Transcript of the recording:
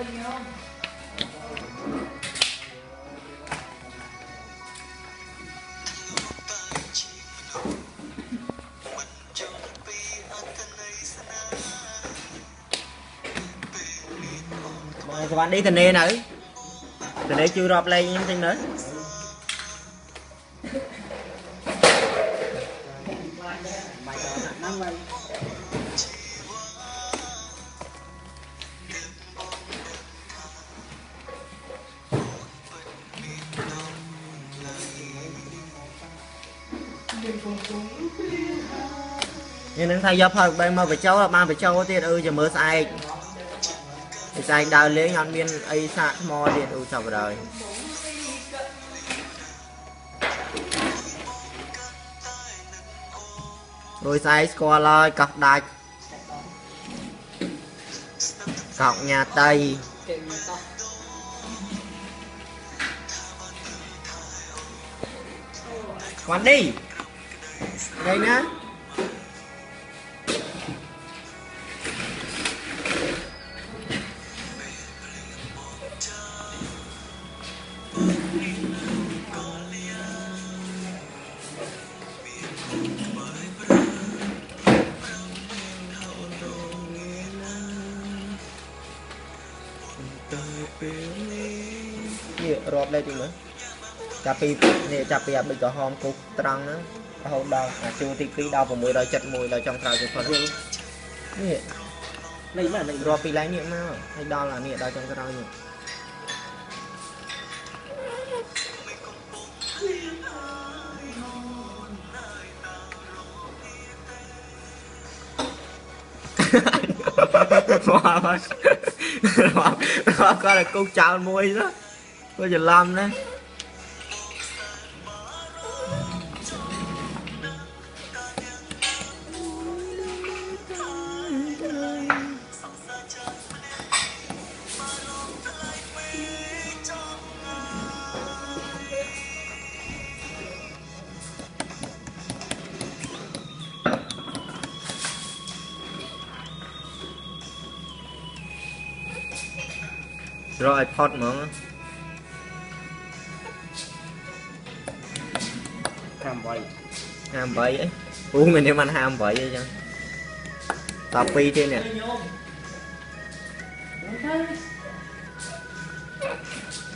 các bạn đi thành nê nữa thành nê chưa rọp lên nhưng trên nữa nhưng nó thay dập hơi bên mà phải châu là ban phải châu tiệt cho mơ sai thì sai đào lấy nhọn miên ấy sạc mò điện chào vào đời rồi sai score lại cặp đại cọc nhà Tây quán đi đây nhá rọp đây thì nữa cà phê này cà phê bị có hòm cục trăng nữa hôm đau chưa thì phí đau vào mùi đau chật mùi đau trong thao cho phần này là rọp bị lấy niệm nào hay đau là niệm đau trong thao nhỉ có là câu chào môi đó có giờ làm đấy rồi iPod mà ham vậy ấy uống mình em ăn ham vậy vậy chứ tập pi trên nè